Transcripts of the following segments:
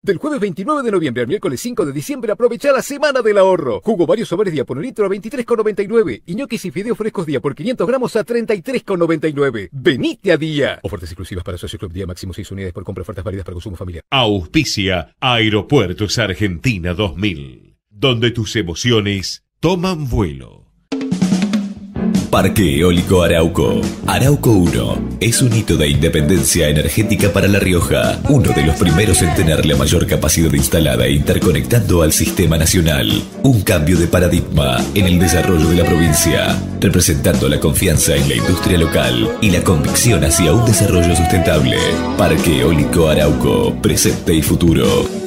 Del jueves 29 de noviembre al miércoles 5 de diciembre aprovecha la semana del ahorro. Jugo varios sabores día por un litro a 23,99. Y ñoquis y fideos frescos día por 500 gramos a 33,99. ¡Venite a Día! Ofertas exclusivas para Socio Club Día, máximo 6 unidades por compra, ofertas válidas para consumo familiar. Auspicia Aeropuertos Argentina 2000, donde tus emociones toman vuelo. Parque Eólico Arauco. Arauco 1 es un hito de independencia energética para La Rioja, uno de los primeros en tener la mayor capacidad instalada e interconectando al sistema nacional. Un cambio de paradigma en el desarrollo de la provincia, representando la confianza en la industria local y la convicción hacia un desarrollo sustentable. Parque Eólico Arauco, presente y futuro.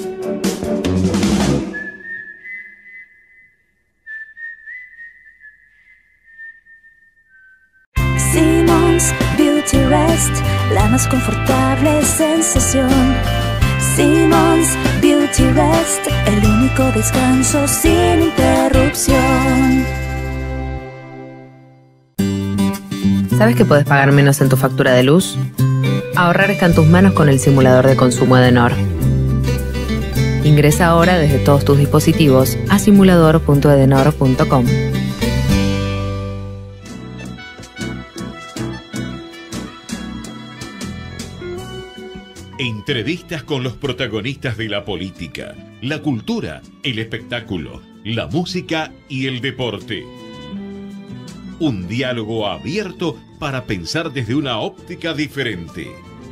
Simmons Beauty Rest, la más confortable sensación. Simmons Beauty Rest, el único descanso sin interrupción. ¿Sabes que puedes pagar menos en tu factura de luz? Ahorrar está en tus manos con el simulador de consumo Edenor. Ingresa ahora desde todos tus dispositivos a simulador.edenor.com. Entrevistas con los protagonistas de la política, la cultura, el espectáculo, la música y el deporte. Un diálogo abierto para pensar desde una óptica diferente.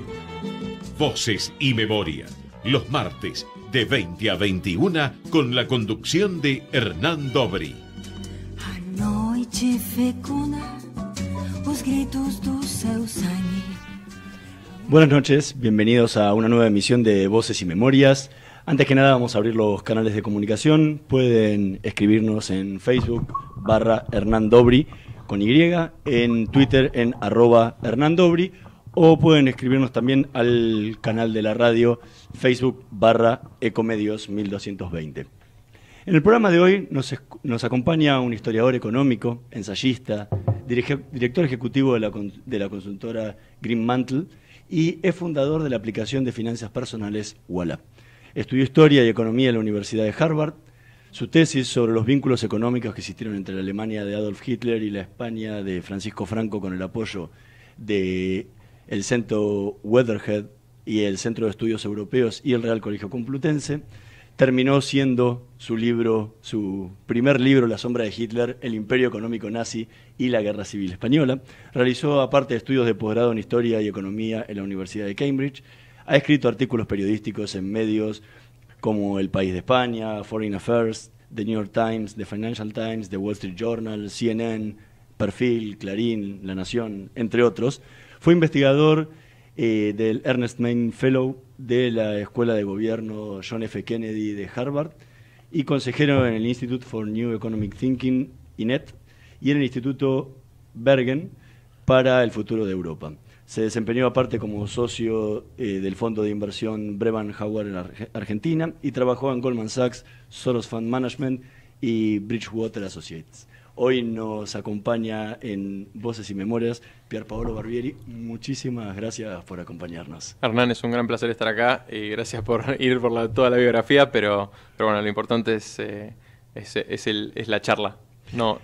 Voces y Memoria, los martes de 20 a 21 con la conducción de Hernán Dobri. A noite fecunda, os gritos do seu sangue. Buenas noches, bienvenidos a una nueva emisión de Voces y Memorias. Antes que nada vamos a abrir los canales de comunicación. Pueden escribirnos en Facebook /Hernán Dobri con Y, en Twitter en @HernánDobri, o pueden escribirnos también al canal de la radio Facebook /Ecomedios 1220. En el programa de hoy nos acompaña un historiador económico, ensayista, director ejecutivo de la consultora Green Mantle, y es fundador de la aplicación de finanzas personales Walla. Estudió Historia y Economía en la Universidad de Harvard. Su tesis sobre los vínculos económicos que existieron entre la Alemania de Adolf Hitler y la España de Francisco Franco con el apoyo del Centro Weatherhead y el Centro de Estudios Europeos y el Real Colegio Complutense, terminó siendo su primer libro, La sombra de Hitler, el imperio económico nazi y la guerra civil española. Realizó, aparte, estudios de posgrado en Historia y Economía en la Universidad de Cambridge. Ha escrito artículos periodísticos en medios como El País de España, Foreign Affairs, The New York Times, The Financial Times, The Wall Street Journal, CNN, Perfil, Clarín, La Nación, entre otros. Fue investigador del Ernest Main Fellow de la Escuela de Gobierno John F. Kennedy de Harvard y consejero en el Institute for New Economic Thinking, INET, y en el Instituto Bergen para el Futuro de Europa. Se desempeñó aparte como socio del fondo de inversión Brevan Howard en Argentina y trabajó en Goldman Sachs, Soros Fund Management y Bridgewater Associates. Hoy nos acompaña en Voces y Memorias Pierpaolo Barbieri. Muchísimas gracias por acompañarnos. Hernán, es un gran placer estar acá y gracias por ir por toda la biografía, pero bueno, lo importante es la charla, no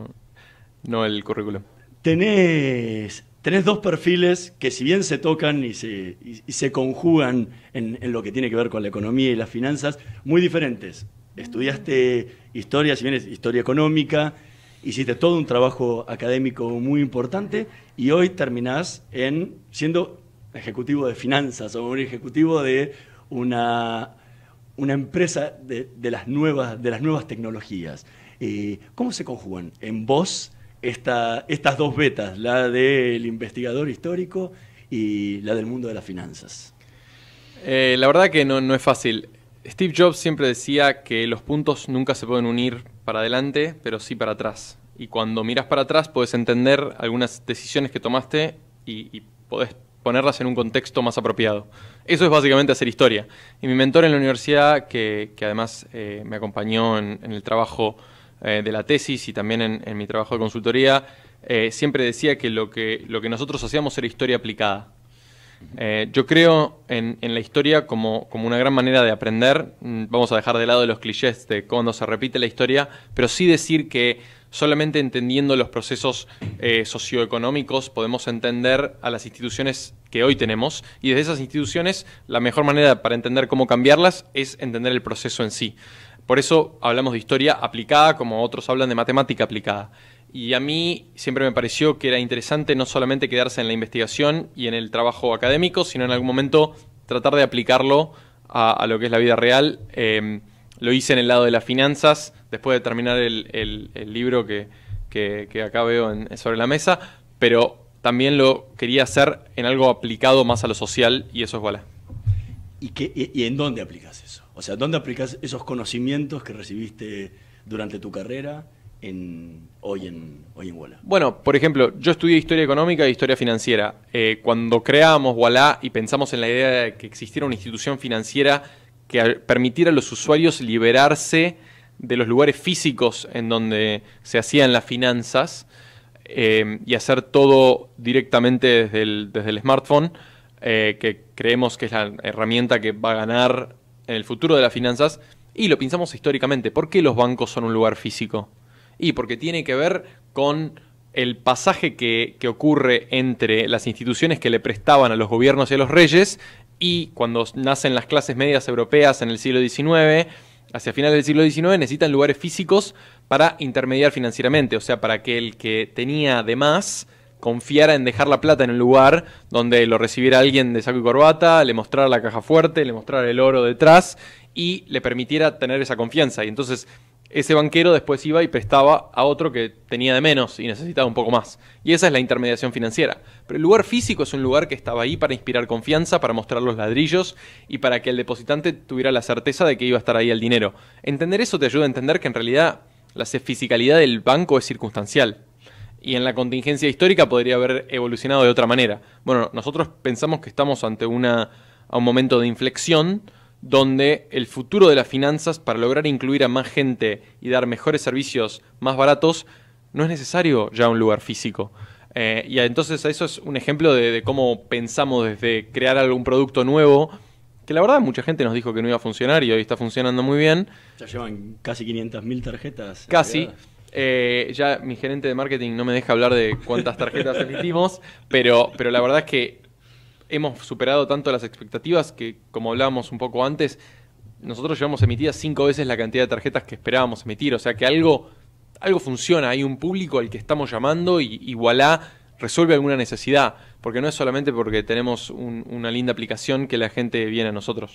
el currículum. Tenés dos perfiles que, si bien se tocan y se conjugan en lo que tiene que ver con la economía y las finanzas, muy diferentes. Estudiaste historia, si bien es historia económica, hiciste todo un trabajo académico muy importante y hoy terminás siendo ejecutivo de finanzas o un ejecutivo de una empresa de las nuevas tecnologías. ¿Cómo se conjugan en vos estas dos vetas, la del investigador histórico y la del mundo de las finanzas? La verdad que no es fácil. Steve Jobs siempre decía que los puntos nunca se pueden unir para adelante, pero sí para atrás. Y cuando miras para atrás puedes entender algunas decisiones que tomaste y podés ponerlas en un contexto más apropiado. Eso es básicamente hacer historia. Y mi mentor en la universidad, que además me acompañó en el trabajo de la tesis y también en mi trabajo de consultoría, siempre decía que lo que nosotros hacíamos era historia aplicada. Yo creo en la historia como una gran manera de aprender. Vamos a dejar de lado los clichés de cuando se repite la historia, pero sí decir que solamente entendiendo los procesos socioeconómicos podemos entender a las instituciones que hoy tenemos, y desde esas instituciones la mejor manera para entender cómo cambiarlas es entender el proceso en sí. Por eso hablamos de historia aplicada, como otros hablan de matemática aplicada. Y a mí siempre me pareció que era interesante no solamente quedarse en la investigación y en el trabajo académico, sino en algún momento tratar de aplicarlo a lo que es la vida real. Lo hice en el lado de las finanzas, después de terminar el libro que acá veo sobre la mesa, pero también lo quería hacer en algo aplicado más a lo social, y eso es Voilà. ¿Y en dónde aplicas eso? O sea, ¿dónde aplicas esos conocimientos que recibiste durante tu carrera hoy en Voilà? Bueno, por ejemplo, yo estudié Historia Económica e Historia Financiera. Cuando creábamos Voilà y pensamos en la idea de que existiera una institución financiera que permitiera a los usuarios liberarse de los lugares físicos en donde se hacían las finanzas y hacer todo directamente desde el smartphone, que creemos que es la herramienta que va a ganar en el futuro de las finanzas, y lo pensamos históricamente. ¿Por qué los bancos son un lugar físico? Y porque tiene que ver con el pasaje que ocurre entre las instituciones que le prestaban a los gobiernos y a los reyes, y cuando nacen las clases medias europeas en el siglo XIX, hacia finales del siglo XIX, necesitan lugares físicos para intermediar financieramente, o sea, para que el que tenía de más confiara en dejar la plata en un lugar donde lo recibiera alguien de saco y corbata, le mostrara la caja fuerte, le mostrara el oro detrás y le permitiera tener esa confianza. Y entonces ese banquero después iba y prestaba a otro que tenía de menos y necesitaba un poco más. Y esa es la intermediación financiera. Pero el lugar físico es un lugar que estaba ahí para inspirar confianza, para mostrar los ladrillos y para que el depositante tuviera la certeza de que iba a estar ahí el dinero. Entender eso te ayuda a entender que en realidad la fisicalidad del banco es circunstancial. Y en la contingencia histórica podría haber evolucionado de otra manera. Bueno, nosotros pensamos que estamos ante a un momento de inflexión donde el futuro de las finanzas, para lograr incluir a más gente y dar mejores servicios más baratos, no es necesario ya un lugar físico. Y entonces eso es un ejemplo de cómo pensamos desde crear algún producto nuevo, que la verdad mucha gente nos dijo que no iba a funcionar y hoy está funcionando muy bien. Ya llevan casi 500.000 tarjetas. Casi. Ya mi gerente de marketing no me deja hablar de cuántas tarjetas emitimos, pero la verdad es que hemos superado tanto las expectativas que, como hablábamos un poco antes, nosotros llevamos emitidas 5 veces la cantidad de tarjetas que esperábamos emitir. O sea que algo funciona, hay un público al que estamos llamando y Voilà resuelve alguna necesidad, porque no es solamente porque tenemos una linda aplicación que la gente viene a nosotros.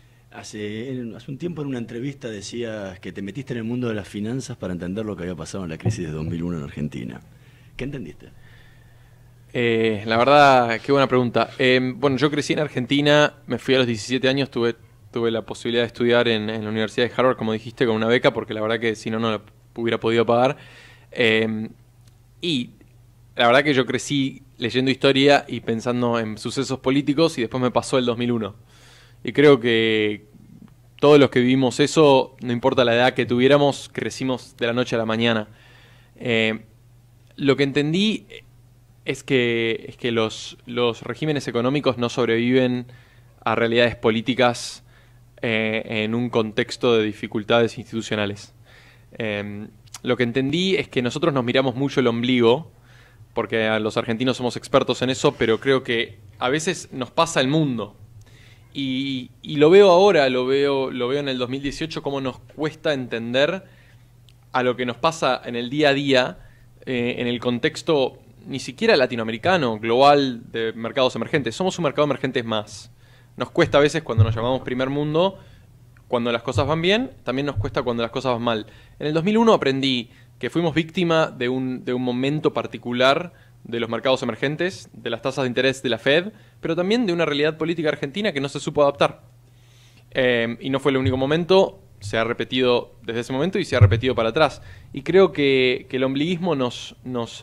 Hace un tiempo en una entrevista decías que te metiste en el mundo de las finanzas para entender lo que había pasado en la crisis de 2001 en Argentina. ¿Qué entendiste? La verdad, qué buena pregunta. Bueno, yo crecí en Argentina, me fui a los 17 años, tuve la posibilidad de estudiar en la Universidad de Harvard, como dijiste, con una beca, porque la verdad que si no, no la hubiera podido pagar. Y la verdad que yo crecí leyendo historia y pensando en sucesos políticos, y después me pasó el 2001. Y creo que todos los que vivimos eso, no importa la edad que tuviéramos, crecimos de la noche a la mañana. Lo que entendí es que los regímenes económicos no sobreviven a realidades políticas en un contexto de dificultades institucionales. Lo que entendí es que nosotros nos miramos mucho el ombligo, porque los argentinos somos expertos en eso, pero creo que a veces nos pasa el mundo. Y lo veo ahora, lo veo en el 2018, cómo nos cuesta entender a lo que nos pasa en el día a día, en el contexto ni siquiera latinoamericano, global, de mercados emergentes. Somos un mercado emergente más. Nos cuesta a veces cuando nos llamamos primer mundo, cuando las cosas van bien, también nos cuesta cuando las cosas van mal. En el 2001 aprendí que fuimos víctima de un momento particular de los mercados emergentes, de las tasas de interés de la Fed, pero también de una realidad política argentina que no se supo adaptar. Y no fue el único momento, se ha repetido desde ese momento y se ha repetido para atrás. Y creo que el ombliguismo nos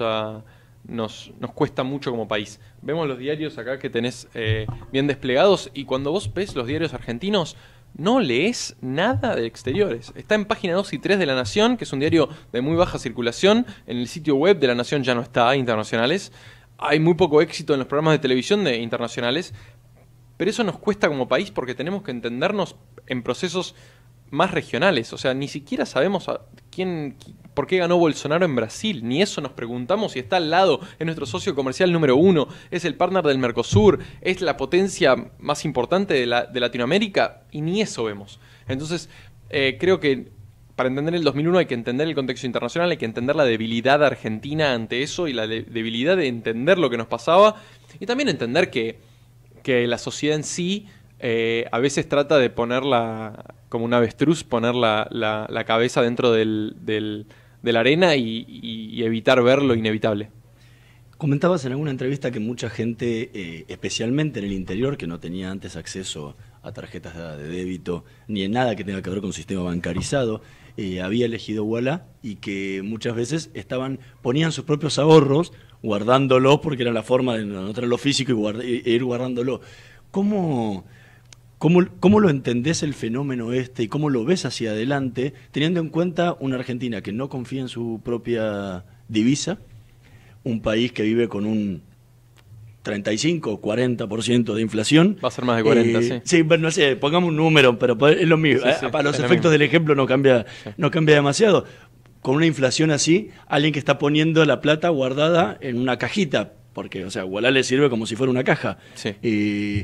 cuesta mucho como país. Vemos los diarios acá que tenés bien desplegados, y cuando vos ves los diarios argentinos, no lees nada de exteriores. Está en página 2 y 3 de La Nación, que es un diario de muy baja circulación. En el sitio web de La Nación ya no está, internacionales. hay muy poco éxito en los programas de televisión internacionales, pero eso nos cuesta como país porque tenemos que entendernos en procesos más regionales. O sea, ni siquiera sabemos por qué ganó Bolsonaro en Brasil. Ni eso nos preguntamos si está al lado. Es nuestro socio comercial número 1. Es el partner del Mercosur. Es la potencia más importante de Latinoamérica. Y ni eso vemos. Entonces, creo que para entender el 2001 hay que entender el contexto internacional. Hay que entender la debilidad de Argentina ante eso. Y la debilidad de entender lo que nos pasaba. Y también entender que la sociedad en sí a veces trata de ponerla como un avestruz, poner la cabeza dentro de la arena y evitar ver lo inevitable. Comentabas en alguna entrevista que mucha gente, especialmente en el interior, que no tenía antes acceso a tarjetas de débito ni en nada que tenga que ver con sistema bancarizado, había elegido Ualá y que muchas veces ponían sus propios ahorros guardándolos porque era la forma de no tenerlo físico e ir guardándolo. ¿Cómo lo entendés el fenómeno y cómo lo ves hacia adelante, teniendo en cuenta una Argentina que no confía en su propia divisa, un país que vive con un 35 o 40% de inflación? Va a ser más de 40, sí. Sí, bueno, no sé, pongamos un número, pero es lo mismo. Sí, para los efectos del ejemplo no cambia demasiado. Con una inflación así, alguien que está poniendo la plata guardada en una cajita, porque, o sea, Ualá le sirve como si fuera una caja. Sí.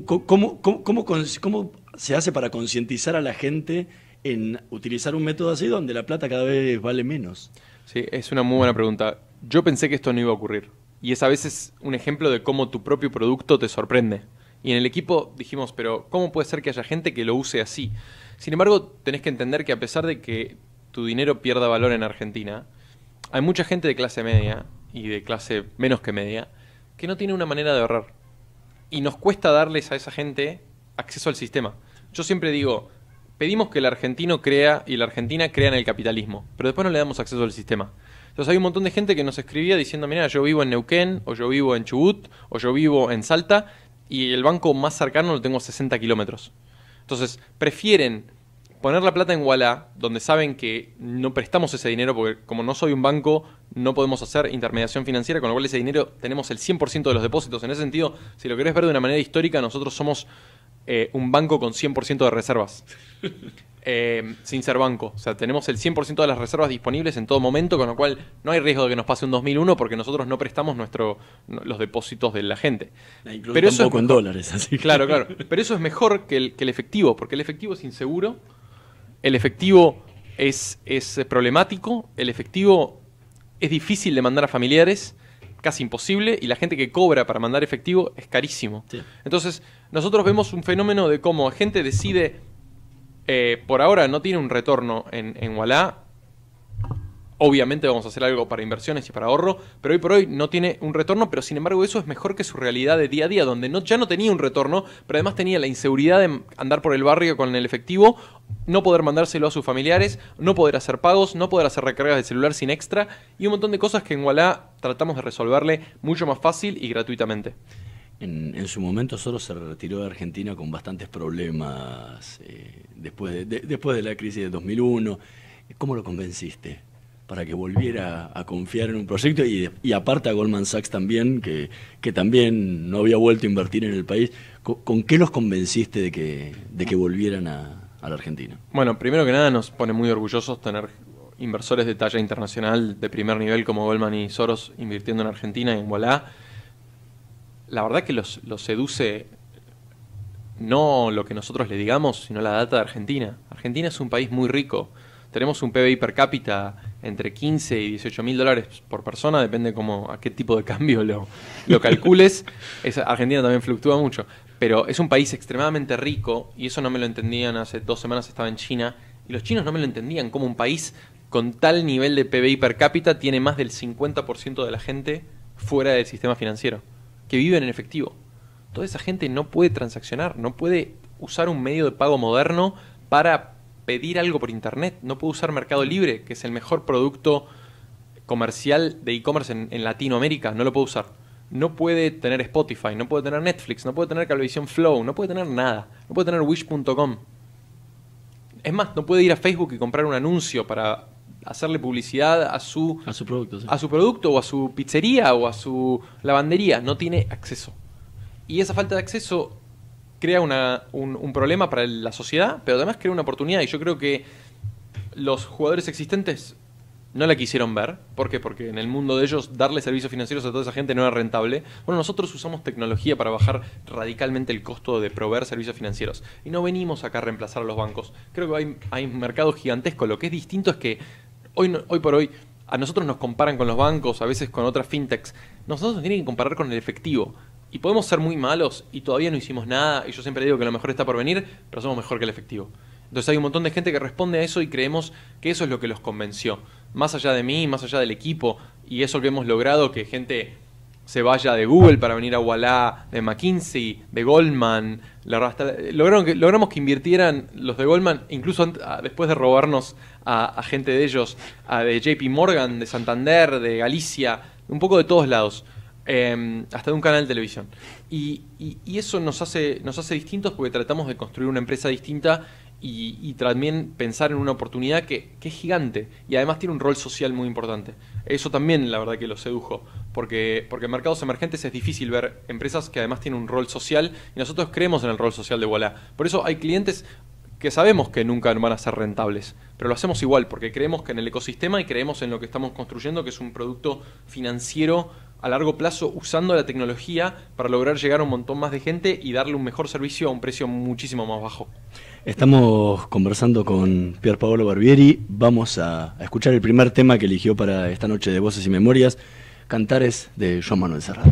¿Cómo se hace para concientizar a la gente en utilizar un método así donde la plata cada vez vale menos? Sí, es una muy buena pregunta. Yo pensé que esto no iba a ocurrir. Y es a veces un ejemplo de cómo tu propio producto te sorprende. Y en el equipo dijimos, pero ¿cómo puede ser que haya gente que lo use así? Sin embargo, tenés que entender que a pesar de que tu dinero pierda valor en Argentina, hay mucha gente de clase media y de clase menos que media que no tiene una manera de ahorrar. Y nos cuesta darles a esa gente acceso al sistema. Yo siempre digo, pedimos que el argentino crea y la Argentina crea en el capitalismo, pero después no le damos acceso al sistema. Entonces hay un montón de gente que nos escribía diciendo, mira, yo vivo en Neuquén, o yo vivo en Chubut, o yo vivo en Salta, y el banco más cercano lo tengo a 60 kilómetros. Entonces prefieren poner la plata en Ualá, donde saben que no prestamos ese dinero, porque como no soy un banco, no podemos hacer intermediación financiera, con lo cual ese dinero tenemos el 100% de los depósitos. En ese sentido, si lo querés ver de una manera histórica, nosotros somos un banco con 100% de reservas. Sin ser banco. O sea, tenemos el 100% de las reservas disponibles en todo momento, con lo cual no hay riesgo de que nos pase un 2001 porque nosotros no prestamos los depósitos de la gente. Incluso pero eso tampoco en dólares. Así. Claro. Pero eso es mejor que el efectivo, porque el efectivo es inseguro, el efectivo es problemático, el efectivo es difícil de mandar a familiares, casi imposible, y la gente que cobra para mandar efectivo es carísimo. Sí. Entonces, nosotros vemos un fenómeno de cómo gente decide, por ahora no tiene un retorno en Ualá, obviamente vamos a hacer algo para inversiones y para ahorro, pero hoy por hoy no tiene un retorno, pero sin embargo eso es mejor que su realidad de día a día, donde ya no tenía un retorno, pero además tenía la inseguridad de andar por el barrio con el efectivo, no poder mandárselo a sus familiares, no poder hacer pagos, no poder hacer recargas de celular sin extra, y un montón de cosas que en Ualá tratamos de resolverle mucho más fácil y gratuitamente. En su momento Soros se retiró de Argentina con bastantes problemas después de la crisis de 2001. ¿Cómo lo convenciste para que volviera a confiar en un proyecto? Y aparte a Goldman Sachs también, que también no había vuelto a invertir en el país. ¿Con qué los convenciste de que volvieran a la Argentina? Bueno, primero que nada nos pone muy orgullosos tener inversores de talla internacional de primer nivel como Goldman y Soros invirtiendo en Argentina y en Ualá. La verdad que los seduce no lo que nosotros le digamos, sino la data de Argentina. Argentina es un país muy rico. Tenemos un PBI per cápita entre 15 y 18 mil dólares por persona, depende a qué tipo de cambio lo calcules. Argentina también fluctúa mucho, pero es un país extremadamente rico, y eso no me lo entendían. Hace 2 semanas estaba en China, y los chinos no me lo entendían, como un país con tal nivel de PBI per cápita tiene más del 50% de la gente fuera del sistema financiero, que viven en efectivo. Toda esa gente no puede transaccionar, no puede usar un medio de pago moderno para pedir algo por internet, no puede usar Mercado Libre, que es el mejor producto comercial de e-commerce en Latinoamérica, no lo puede usar. No puede tener Spotify, no puede tener Netflix, no puede tener Cablevisión Flow, no puede tener nada, no puede tener Wish.com. Es más, no puede ir a Facebook y comprar un anuncio para hacerle publicidad a su producto, sí. a su producto o a su pizzería o a su lavandería. No tiene acceso. Y esa falta de acceso crea un problema para la sociedad, pero además crea una oportunidad. Y yo creo que los jugadores existentes no la quisieron ver. ¿Por qué? Porque en el mundo de ellos darle servicios financieros a toda esa gente no era rentable. Bueno, nosotros usamos tecnología para bajar radicalmente el costo de proveer servicios financieros. Y no venimos acá a reemplazar a los bancos. Creo que hay un mercado gigantesco. Lo que es distinto es que hoy por hoy a nosotros nos comparan con los bancos, a veces con otras fintechs. Nosotros nos tienen que comparar con el efectivo. Y podemos ser muy malos y todavía no hicimos nada. Y yo siempre digo que lo mejor está por venir, pero somos mejor que el efectivo. Entonces hay un montón de gente que responde a eso y creemos que eso es lo que los convenció. Más allá de mí, más allá del equipo, y eso que hemos logrado, que gente se vaya de Google para venir a Ualá, de McKinsey, de Goldman. Logramos que invirtieran los de Goldman, incluso después de robarnos a gente de ellos, de JP Morgan, de Santander, de Galicia, un poco de todos lados. Hasta de un canal de televisión. Y eso nos hace distintos porque tratamos de construir una empresa distinta y también pensar en una oportunidad que es gigante y además tiene un rol social muy importante. Eso también la verdad que lo sedujo, porque en mercados emergentes es difícil ver empresas que además tienen un rol social y nosotros creemos en el rol social de Ualá. Por eso hay clientes que sabemos que nunca van a ser rentables, pero lo hacemos igual porque creemos que en el ecosistema y creemos en lo que estamos construyendo, que es un producto financiero a largo plazo usando la tecnología para lograr llegar a un montón más de gente y darle un mejor servicio a un precio muchísimo más bajo. Estamos conversando con Pierpaolo Barbieri. Vamos a escuchar el primer tema que eligió para esta noche de Voces y Memorias, Cantares, de Joan Manuel Serrat.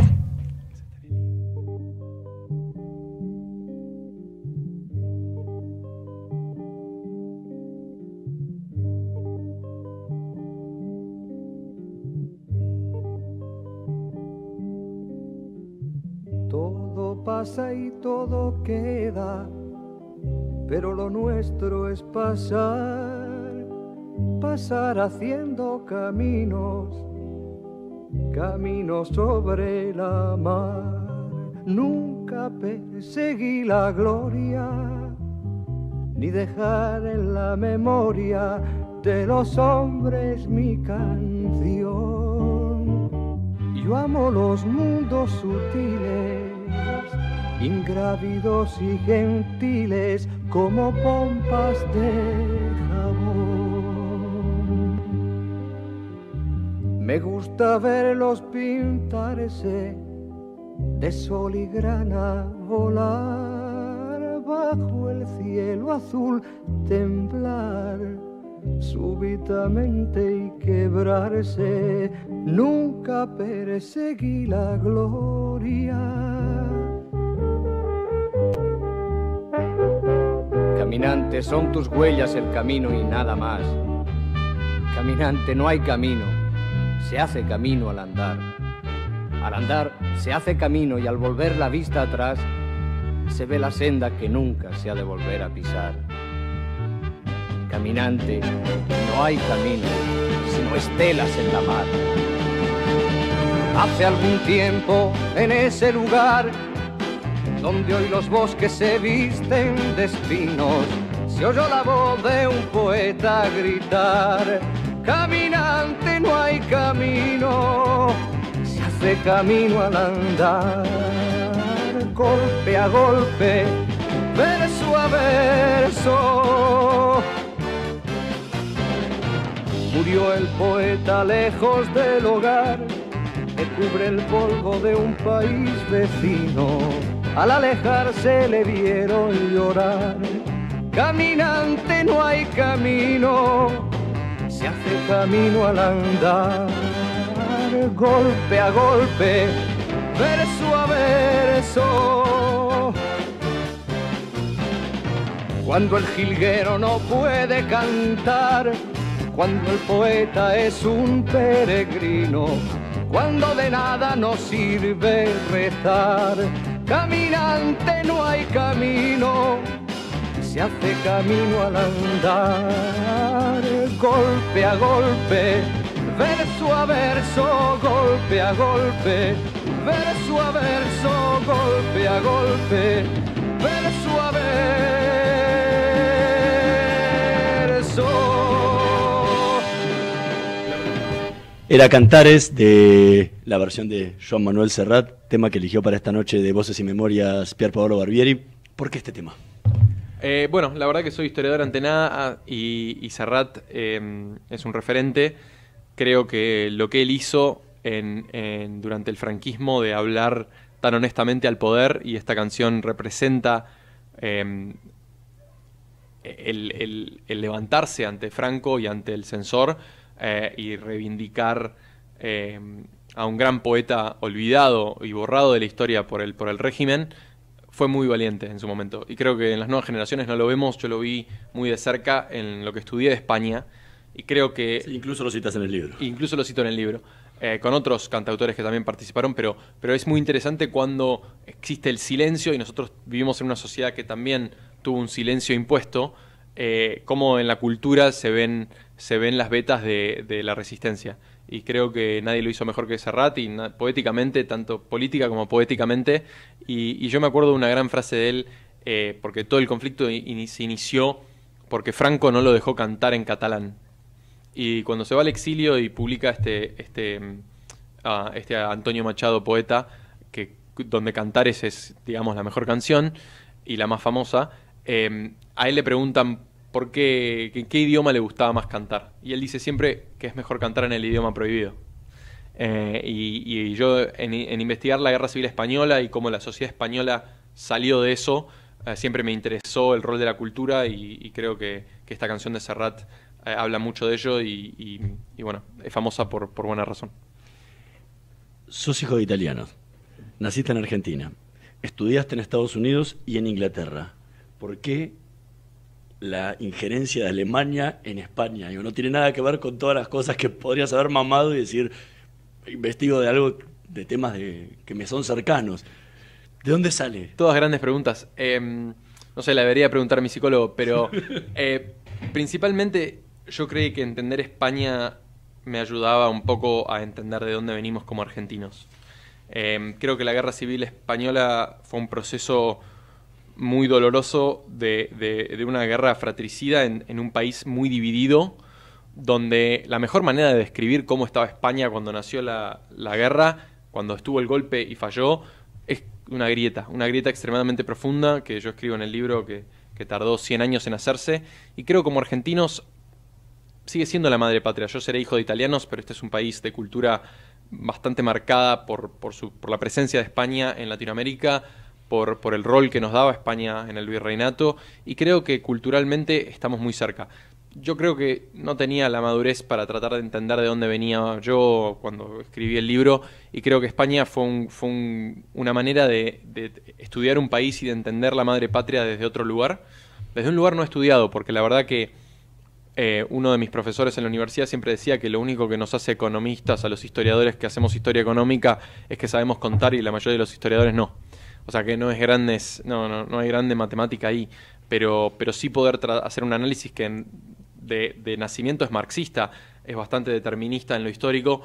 Todo pasa y todo queda, pero lo nuestro es pasar, pasar haciendo caminos, caminos sobre la mar. Nunca perseguí la gloria, ni dejar en la memoria de los hombres mi canción. Yo amo los mundos sutiles, ingrávidos y gentiles, como pompas de jabón. Me gusta verlos pintarse de sol y grana, volar bajo el cielo azul, temblar súbitamente y quebrarse. Nunca perseguí la gloria. Caminante, son tus huellas el camino y nada más. Caminante, no hay camino, se hace camino al andar. Al andar se hace camino y al volver la vista atrás se ve la senda que nunca se ha de volver a pisar. Caminante, no hay camino, sino estelas en la mar. Hace algún tiempo en ese lugar donde hoy los bosques se visten de espinos, se oyó la voz de un poeta gritar: caminante, no hay camino, se hace camino al andar. Golpe a golpe, verso a verso, murió el poeta lejos del hogar que cubre el polvo de un país vecino. Al alejarse le vieron llorar. Caminante, no hay camino, se hace camino al andar. Golpe a golpe, verso a verso. Cuando el jilguero no puede cantar, cuando el poeta es un peregrino, cuando de nada nos sirve rezar. Caminante, no hay camino, se hace camino al andar. Golpe a golpe, verso a verso, golpe a golpe, verso a verso, golpe a golpe, verso a verso. Era Cantares, de la versión de Joan Manuel Serrat, tema que eligió para esta noche de Voces y Memorias Pier Paolo Barbieri. ¿Por qué este tema? Bueno, la verdad que soy historiador ante nada y Serrat es un referente. Creo que lo que él hizo durante el franquismo de hablar tan honestamente al poder, y esta canción representa el levantarse ante Franco y ante el censor y reivindicar a un gran poeta olvidado y borrado de la historia por el régimen, fue muy valiente en su momento. Y creo que en las nuevas generaciones no lo vemos. Yo lo vi muy de cerca en lo que estudié de España, y creo que... Sí, incluso lo citas en el libro. Incluso lo cito en el libro, con otros cantautores que también participaron, pero es muy interesante cuando existe el silencio, y nosotros vivimos en una sociedad que también tuvo un silencio impuesto, cómo en la cultura se ven las vetas de la resistencia. Y creo que nadie lo hizo mejor que Serrat, y poéticamente, tanto política como poéticamente. Y yo me acuerdo de una gran frase de él, porque todo el conflicto se inició porque Franco no lo dejó cantar en catalán. Y cuando se va al exilio y publica este Antonio Machado, poeta, donde Cantares es, digamos, la mejor canción y la más famosa, a él le preguntan en qué idioma le gustaba más cantar. Y él dice siempre que es mejor cantar en el idioma prohibido. Y yo, en investigar la Guerra Civil Española y cómo la sociedad española salió de eso, siempre me interesó el rol de la cultura, y creo que esta canción de Serrat habla mucho de ello, y bueno, es famosa por buena razón. Sos hijo de italianos, naciste en Argentina, estudiaste en Estados Unidos y en Inglaterra. ¿Por qué la injerencia de Alemania en España? No tiene nada que ver con todas las cosas que podrías haber mamado y decir, investigo de algo, de temas que me son cercanos. ¿De dónde sale? Todas grandes preguntas. No sé, la debería preguntar a mi psicólogo, pero principalmente yo creí que entender España me ayudaba un poco a entender de dónde venimos como argentinos. Creo que la Guerra Civil Española fue un proceso muy doloroso de una guerra fratricida en un país muy dividido, donde la mejor manera de describir cómo estaba España cuando nació la guerra, cuando estuvo el golpe y falló, es una grieta extremadamente profunda, que yo escribo en el libro, que tardó 100 años en hacerse. Y creo como argentinos sigue siendo la madre patria. Yo seré hijo de italianos, pero este es un país de cultura bastante marcada por la presencia de España en Latinoamérica, por el rol que nos daba España en el virreinato, y creo que culturalmente estamos muy cerca. Yo creo que no tenía la madurez para tratar de entender de dónde venía yo cuando escribí el libro, y creo que España fue una manera de estudiar un país y de entender la madre patria desde otro lugar, desde un lugar no estudiado, porque la verdad que uno de mis profesores en la universidad siempre decía que lo único que nos hace economistas a los historiadores que hacemos historia económica es que sabemos contar, y la mayoría de los historiadores no. O sea que no hay grande matemática ahí, pero sí poder hacer un análisis que de nacimiento es marxista, es bastante determinista en lo histórico,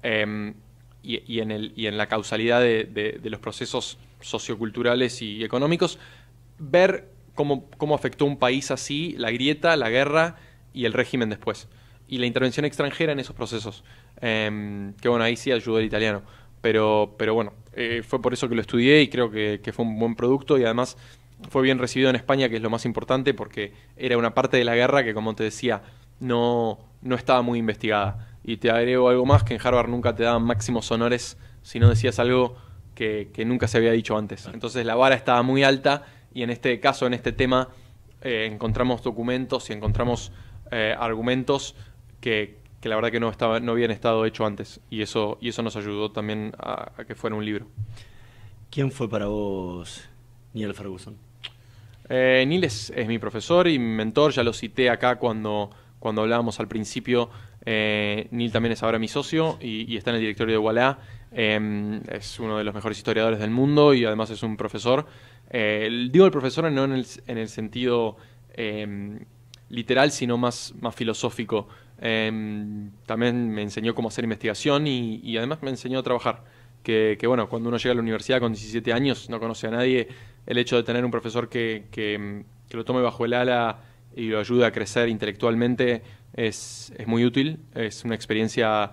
y en la causalidad de los procesos socioculturales y económicos, ver cómo afectó un país así, la grieta, la guerra y el régimen después, y la intervención extranjera en esos procesos, que bueno, ahí sí ayudó el italiano, pero bueno, fue por eso que lo estudié, y creo que fue un buen producto, y además fue bien recibido en España, que es lo más importante, porque era una parte de la guerra que, como te decía, no estaba muy investigada. Y te agrego algo más, que en Harvard nunca te daban máximos honores si no decías algo que nunca se había dicho antes. Entonces la vara estaba muy alta, y en este caso, en este tema, encontramos documentos y encontramos argumentos que la verdad que no habían estado hechos antes, y eso nos ayudó también a que fuera un libro. ¿Quién fue para vos Niall Ferguson? Neil es mi profesor y mi mentor, ya lo cité acá cuando hablábamos al principio. Neil también es ahora mi socio y está en el directorio de Wallah. Es uno de los mejores historiadores del mundo, y además es un profesor. Digo el profesor no en el sentido literal, sino más filosófico. También me enseñó cómo hacer investigación, y además me enseñó a trabajar. Que bueno, cuando uno llega a la universidad con 17 años, no conoce a nadie, el hecho de tener un profesor que lo tome bajo el ala y lo ayude a crecer intelectualmente es muy útil. Es una experiencia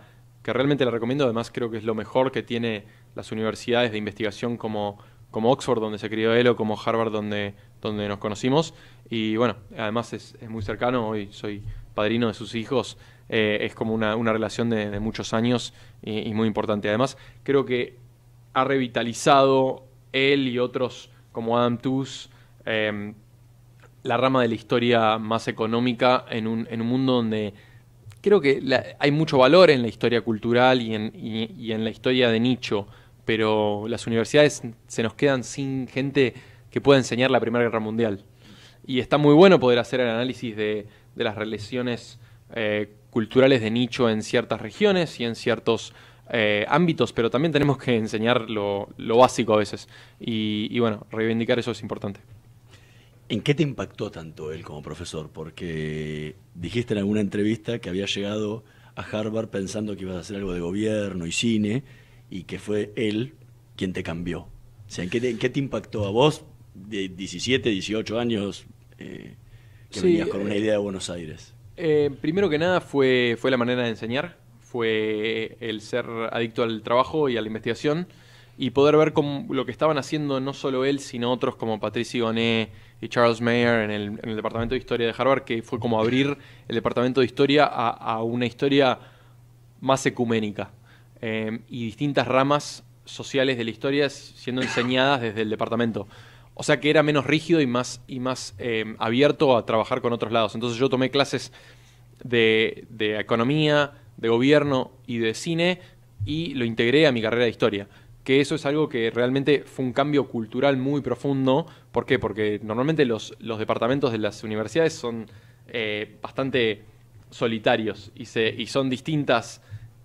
que realmente la recomiendo. Además creo que es lo mejor que tiene las universidades de investigación como Oxford, donde se crió él, o como Harvard, donde nos conocimos. Y bueno, además es muy cercano, hoy soy padrino de sus hijos. Es como una relación de muchos años y muy importante. Además creo que ha revitalizado él y otros como Adam Tooze la rama de la historia más económica en un mundo donde creo que hay mucho valor en la historia cultural y en la historia de nicho, pero las universidades se nos quedan sin gente que pueda enseñar la Primera Guerra Mundial. Y está muy bueno poder hacer el análisis de las relaciones culturales de nicho en ciertas regiones y en ciertos ámbitos, pero también tenemos que enseñar lo básico a veces. Y bueno, reivindicar eso es importante. ¿En qué te impactó tanto él como profesor? Porque dijiste en alguna entrevista que había llegado a Harvard pensando que ibas a hacer algo de gobierno y cine, y que fue él quien te cambió. O sea, ¿en qué te impactó a vos, de 17, 18 años, que venías con una idea de Buenos Aires? Primero que nada fue la manera de enseñar, fue el ser adicto al trabajo y a la investigación, y poder ver lo que estaban haciendo no solo él, sino otros como Patrice Higonet y Charles Mayer en el Departamento de Historia de Harvard, que fue como abrir el Departamento de Historia a una historia más ecuménica, y distintas ramas sociales de la historia siendo enseñadas desde el departamento. O sea que era menos rígido y más abierto a trabajar con otros lados. Entonces yo tomé clases de economía, de gobierno y de cine, y lo integré a mi carrera de historia. Que eso es algo que realmente fue un cambio cultural muy profundo. ¿Por qué? Porque normalmente los departamentos de las universidades son bastante solitarios y son distintas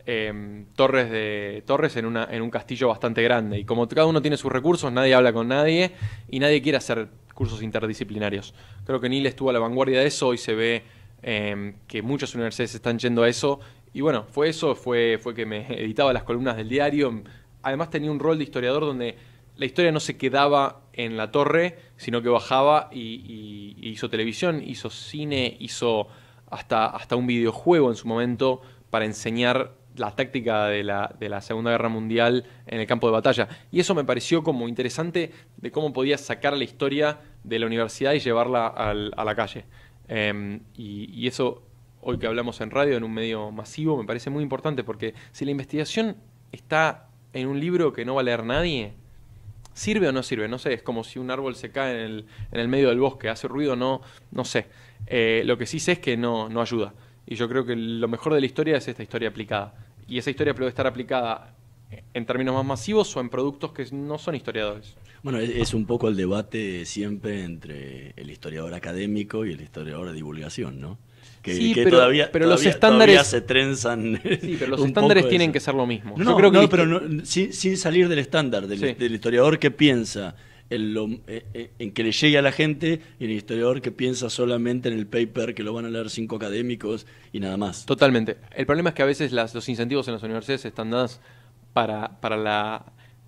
torres en un castillo bastante grande. Y como cada uno tiene sus recursos, nadie habla con nadie y nadie quiere hacer cursos interdisciplinarios. Creo que Neil estuvo a la vanguardia de eso. Hoy se ve que muchas universidades están yendo a eso. Y bueno, fue que me editaba las columnas del diario. Además tenía un rol de historiador donde la historia no se quedaba en la torre, sino que bajaba y hizo televisión, hizo cine, hizo hasta un videojuego en su momento para enseñar la táctica de la Segunda Guerra Mundial en el campo de batalla. Y eso me pareció como interesante de cómo podía sacar la historia de la universidad y llevarla a la calle. Y eso, hoy que hablamos en radio, en un medio masivo, me parece muy importante, porque si la investigación está en un libro que no va a leer nadie, ¿sirve o no sirve? No sé, es como si un árbol se cae en el medio del bosque, hace ruido, no sé. Lo que sí sé es que no ayuda. Y yo creo que lo mejor de la historia es esta historia aplicada. Y esa historia puede estar aplicada en términos más masivos o en productos que no son historiadores. Bueno, es un poco el debate siempre entre el historiador académico y el historiador de divulgación, ¿no? Sí, que pero los estándares todavía se trenzan. Sí, pero los estándares tienen que ser lo mismo. No, yo creo que pero sin salir del estándar, del historiador que piensa en que le llegue a la gente, y el historiador que piensa solamente en el paper que lo van a leer 5 académicos y nada más. Totalmente. El problema es que a veces los incentivos en las universidades están dados para la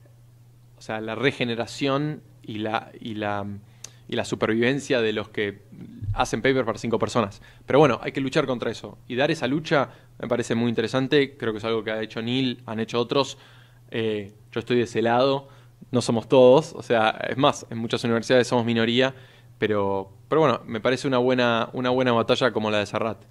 regeneración y la supervivencia de los que hacen paper para 5 personas. Pero bueno, hay que luchar contra eso. Y dar esa lucha me parece muy interesante. Creo que es algo que ha hecho Neil, han hecho otros. Yo estoy de ese lado. No somos todos. O sea, es más, en muchas universidades somos minoría. Pero bueno, me parece una buena batalla como la de Serrat.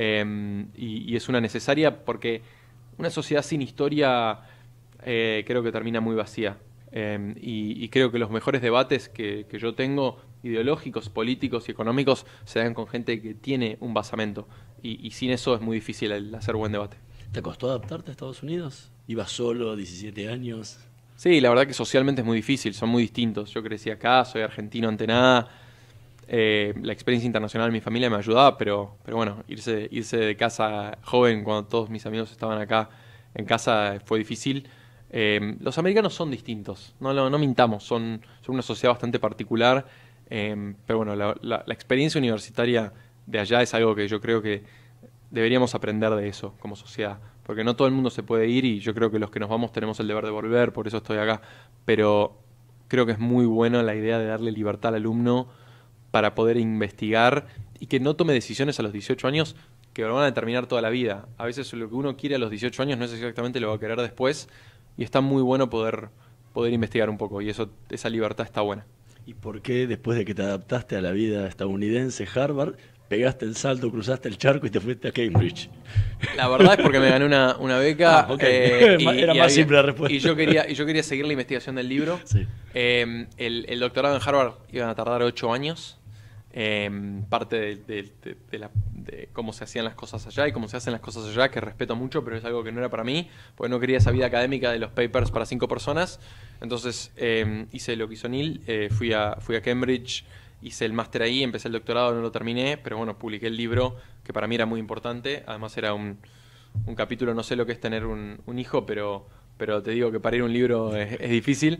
Y es una necesaria porque una sociedad sin historia creo que termina muy vacía. Y creo que los mejores debates que yo tengo, ideológicos, políticos y económicos, se dan con gente que tiene un basamento. Y sin eso es muy difícil el hacer buen debate. ¿Te costó adaptarte a Estados Unidos? ¿Ibas solo, 17 años? Sí, la verdad que socialmente es muy difícil, son muy distintos. Yo crecí acá, soy argentino ante nada. La experiencia internacional de mi familia me ayudaba, pero bueno, irse de casa joven cuando todos mis amigos estaban acá en casa fue difícil. Los americanos son distintos, no mintamos, son una sociedad bastante particular, pero bueno, la experiencia universitaria de allá es algo que yo creo que deberíamos aprender de eso como sociedad, porque no todo el mundo se puede ir y yo creo que los que nos vamos tenemos el deber de volver, por eso estoy acá, pero creo que es muy buena la idea de darle libertad al alumno para poder investigar que no tome decisiones a los 18 años que lo van a determinar toda la vida. A veces lo que uno quiere a los 18 años no es exactamente lo que va a querer después, y está muy bueno poder investigar un poco, y esa libertad está buena. ¿Y por qué después de que te adaptaste a la vida estadounidense, Harvard, pegaste el salto, cruzaste el charco y te fuiste a Cambridge? La verdad es porque me gané una beca. Era más simple la respuesta. Y yo quería seguir la investigación del libro. Sí. El doctorado en Harvard iban a tardar 8 años. Parte de cómo se hacían las cosas allá y cómo se hacen las cosas allá, que respeto mucho, pero es algo que no era para mí, porque no quería esa vida académica de los papers para 5 personas. Entonces hice lo que hizo Neil, fui a Cambridge, hice el máster ahí, empecé el doctorado, no lo terminé, pero bueno, publiqué el libro, que para mí era muy importante. Además era un capítulo, no sé lo que es tener un hijo, pero te digo que parir un libro es difícil,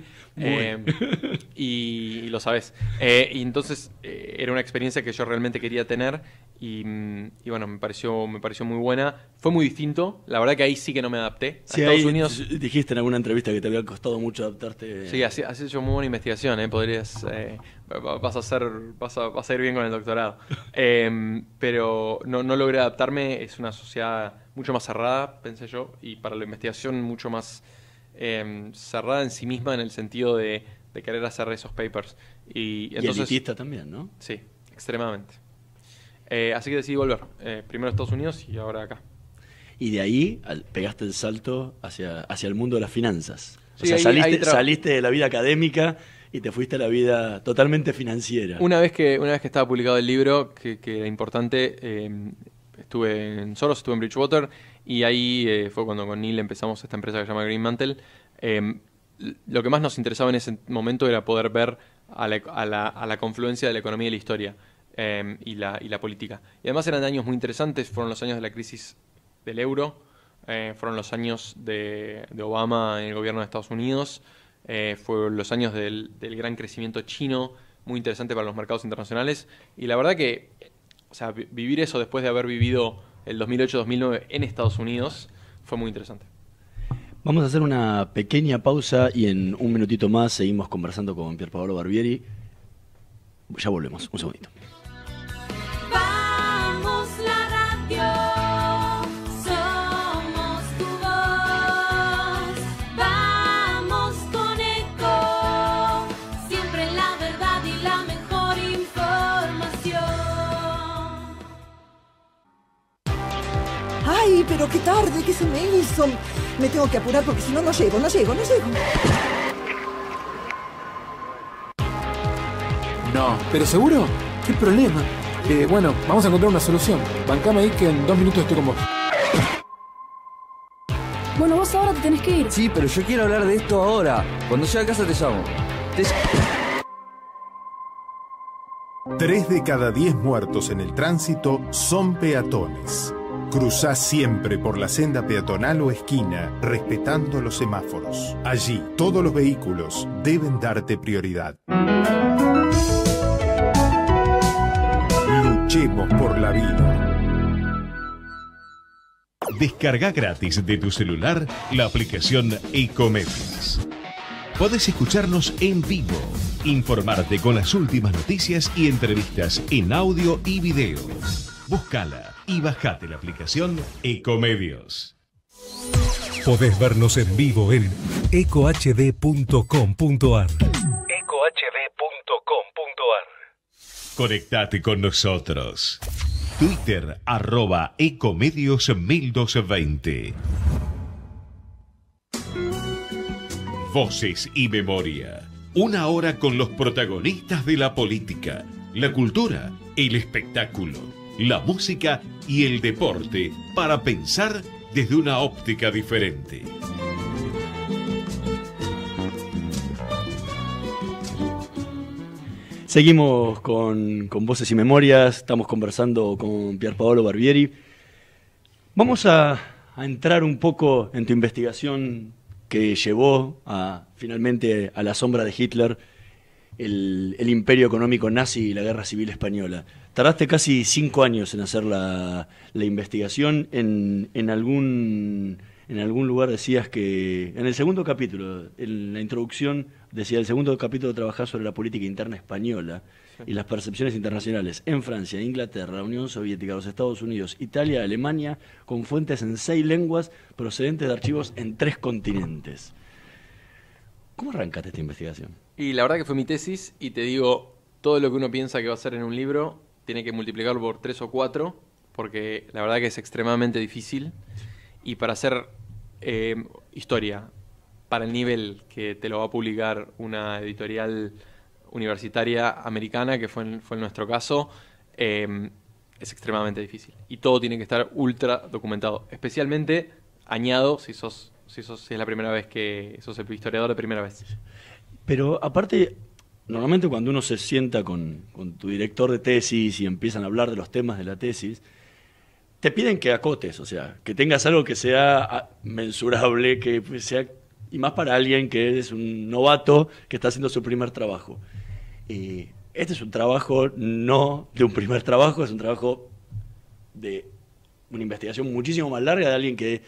y lo sabes. Y entonces era una experiencia que yo realmente quería tener, y bueno, me pareció muy buena. Fue muy distinto, la verdad que ahí sí que no me adapté. Sí, a Estados Unidos. Dijiste en alguna entrevista que te había costado mucho adaptarte. Sí, has hecho muy buena investigación, podrías... vas a ir bien con el doctorado. Pero no logré adaptarme. Es una sociedad mucho más cerrada, pensé yo, y para la investigación mucho más cerrada en sí misma, en el sentido de querer hacer esos papers. Y entonces, elitista también, ¿no? Sí, extremadamente. Así que decidí volver. Primero a Estados Unidos y ahora acá. Y de ahí pegaste el salto hacia el mundo de las finanzas. Sí, o sea, saliste de la vida académica y te fuiste a la vida totalmente financiera. Una vez que estaba publicado el libro, que era importante, estuve en Soros, estuve en Bridgewater, y ahí fue cuando con Neil empezamos esta empresa que se llama Green Mantle. Lo que más nos interesaba en ese momento era poder ver a la confluencia de la economía y la historia, y la política. Y además eran años muy interesantes, fueron los años de la crisis del euro, fueron los años de Obama en el gobierno de Estados Unidos, fueron los años del gran crecimiento chino, muy interesante para los mercados internacionales. Y la verdad que, o sea, vivir eso después de haber vivido el 2008-2009 en Estados Unidos fue muy interesante. Vamos a hacer una pequeña pausa y en un minutito más seguimos conversando con Pierpaolo Barbieri. Ya volvemos, un segundito. Vamos la radio, somos tu voz. Vamos con Eco, siempre la verdad y la mejor información. ¡Ay, pero qué tarde! ¿Qué se me hizo? Me tengo que apurar porque si no, no llego. No, ¿pero seguro? ¿Qué problema? Bueno, vamos a encontrar una solución. Bancame ahí que en 2 minutos estoy con vos. Bueno, vos ahora te tenés que ir. Sí, pero yo quiero hablar de esto ahora. Cuando llegue a casa te llamo. 3 de cada 10 muertos en el tránsito son peatones. Cruzá siempre por la senda peatonal o esquina, respetando los semáforos. Allí, todos los vehículos deben darte prioridad. Luchemos por la vida. Descarga gratis de tu celular la aplicación Ecomedios. Podés escucharnos en vivo, informarte con las últimas noticias y entrevistas en audio y video. Búscala y bajate la aplicación Ecomedios. Podés vernos en vivo en ecohd.com.ar. Conectate con nosotros. Twitter @Ecomedios1220. Voces y memoria. Una hora con los protagonistas de la política, la cultura, el espectáculo, la música y el deporte para pensar desde una óptica diferente. Seguimos con Voces y Memorias, estamos conversando con Pierpaolo Barbieri. Vamos a entrar un poco en tu investigación que llevó finalmente a la sombra de Hitler, el imperio económico nazi y la guerra civil española. Tardaste casi 5 años en hacer la investigación. En algún lugar decías que, en el segundo capítulo, en la introducción, decía el segundo capítulo trabajar sobre la política interna española. y las percepciones internacionales en Francia, Inglaterra, la Unión Soviética, los Estados Unidos, Italia, Alemania, con fuentes en 6 lenguas procedentes de archivos en 3 continentes. ¿Cómo arrancaste esta investigación? Y la verdad que fue mi tesis, y te digo, todo lo que uno piensa que va a ser en un libro, tiene que multiplicarlo por 3 o 4, porque la verdad que es extremadamente difícil. Y para hacer historia, para el nivel que te lo va a publicar una editorial universitaria americana, que fue en nuestro caso, es extremadamente difícil. Y todo tiene que estar ultra documentado. Especialmente, añado, si es la primera vez que sos el historiador de primera vez. Pero aparte, normalmente cuando uno se sienta con tu director de tesis y empiezan a hablar de los temas de la tesis, te piden que acotes, o sea, que tengas algo que sea mensurable, que sea, y más para alguien que es un novato que está haciendo su primer trabajo. Este es un trabajo no de un primer trabajo, es un trabajo de una investigación muchísimo más larga de alguien que,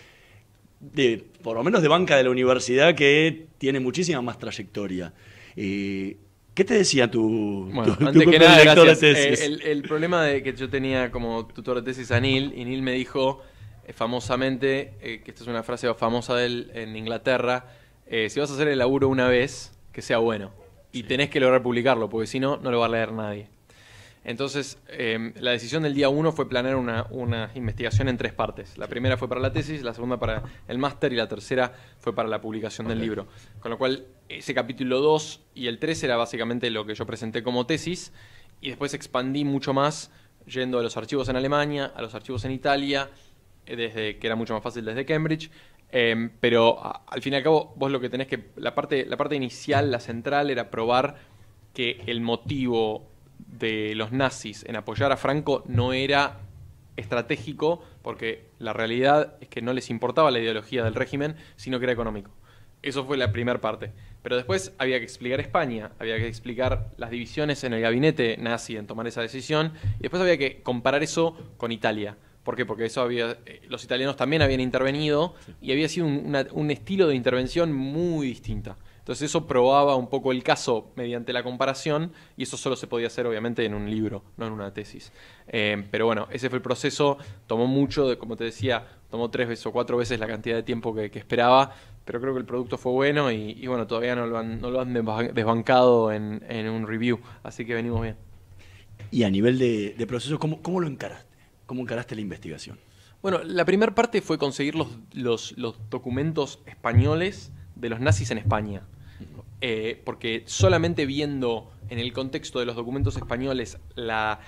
por lo menos de banca de la universidad, que tiene muchísima más trayectoria. ¿Qué te decía tu antes que nada, director gracias. de tesis? El problema de que yo tenía como tutor de tesis a Neil, y Neil me dijo famosamente, que esta es una frase famosa de él en Inglaterra, si vas a hacer el laburo una vez, que sea bueno. Y tenés que lograr publicarlo, porque si no, no lo va a leer nadie. Entonces, la decisión del día 1 fue planear una investigación en 3 partes. La primera fue para la tesis, la segunda para el máster y la tercera fue para la publicación del libro. Con lo cual, ese capítulo 2 y el 3 era básicamente lo que yo presenté como tesis, y después expandí mucho más yendo a los archivos en Alemania, a los archivos en Italia, que era mucho más fácil desde Cambridge. Pero al fin y al cabo, vos lo que tenés que... La parte inicial, la central, era probar que el motivo de los nazis en apoyar a Franco no era estratégico, porque la realidad es que no les importaba la ideología del régimen, sino que era económico. Eso fue la primera parte. Pero después había que explicar España, había que explicar las divisiones en el gabinete nazi en tomar esa decisión, y después había que comparar eso con Italia. ¿Por qué? Porque los italianos también habían intervenido, y había sido un estilo de intervención muy distinta. Entonces eso probaba un poco el caso mediante la comparación, y eso solo se podía hacer obviamente en un libro, no en una tesis. Pero bueno, ese fue el proceso, tomó mucho, como te decía, tomó 3 o 4 veces la cantidad de tiempo que esperaba, pero creo que el producto fue bueno, y bueno, todavía no lo han desbancado en un review, así que venimos bien. Y a nivel de proceso, ¿cómo lo encaraste? ¿Cómo encaraste la investigación? Bueno, la primera parte fue conseguir los documentos españoles de los nazis en España. Porque solamente viendo en el contexto de los documentos españoles las